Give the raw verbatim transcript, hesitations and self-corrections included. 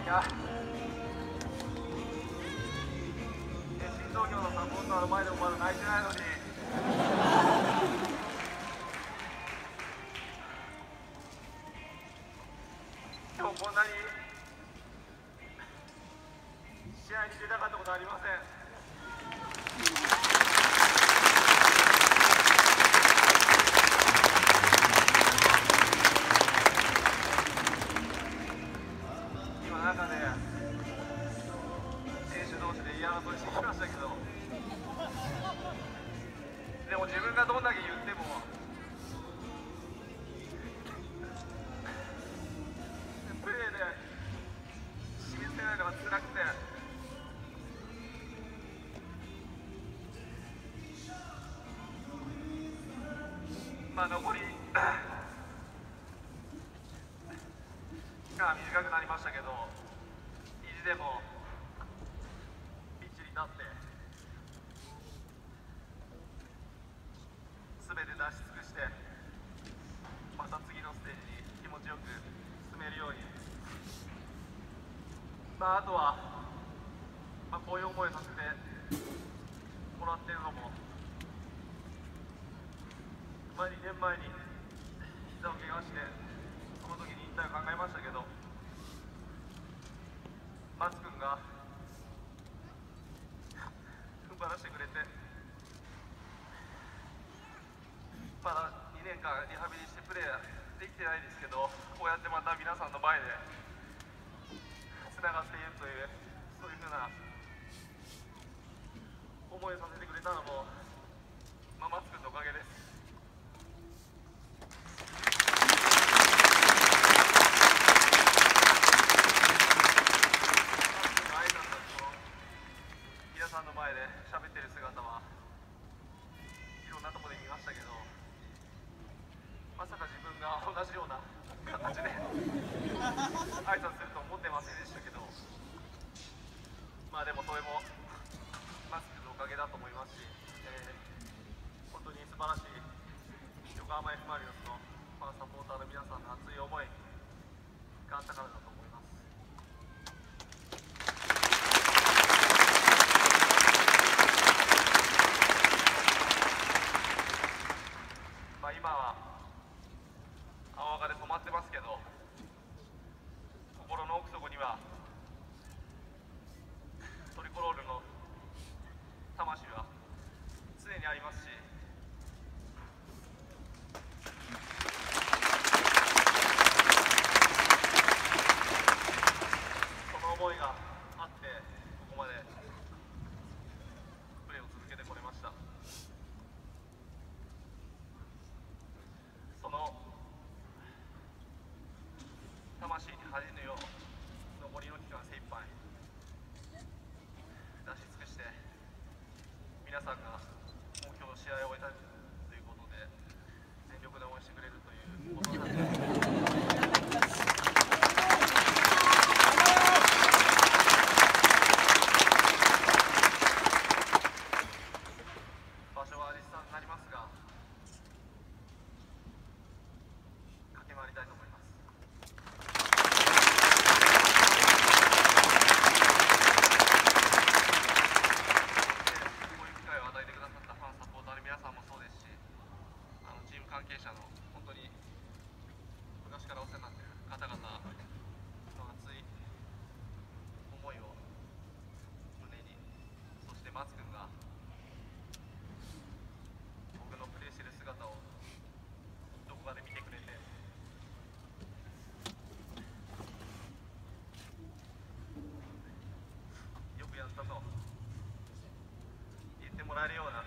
や新東京のサポーターの前でもまだ泣いてないのに今日こんなに試合に出たかったことありません。中で選手同士で言い争いしてきましたけど、でも自分がどんだけ言ってもプレーで示せないのが辛くて、まあ残りが短くなりましたけど、意地でもピッチに立って全て出し尽くして、また次のステージに気持ちよく進めるように、まあ、あとは、まあ、こういう思いをさせてもらってるのも、まあ、にねんまえに膝を怪我してその時に引退を考えましたけど、松君が踏ん張らせてくれて、まだにねんかんリハビリしてプレーできてないですけど、こうやってまた皆さんの前でつながっているという、そういうふうな思いをさせてくれたのも、まあ、松君のおかげです。皆さんの前で喋ってる姿はいろんなところで見ましたけど、まさか自分が同じような形で挨拶すると思ってませんでしたけど、まあでもそれもマスクのおかげだと思いますし、えー、本当に素晴らしい横浜 F・マリノスのファンサポーターの皆さんの熱い思いがあったからだと思います。今は青赤で止まってますけど、心の奥底にはトリコロールの魂は常にありますし、その思いがあってここまでプレーを続けてこれました。その魂に恥じぬよう残りの期間精一杯出し尽くして、皆さんがもう今日試合を終えたということで全力で応援してくれるということなんで、場所は実際になりますが駆け回りたいと思います。関係者の本当に昔からお世話になっている方々の熱い思いを胸に、そして松君が僕のプレーしている姿をどこかで見てくれて、よくやったと言ってもらえるような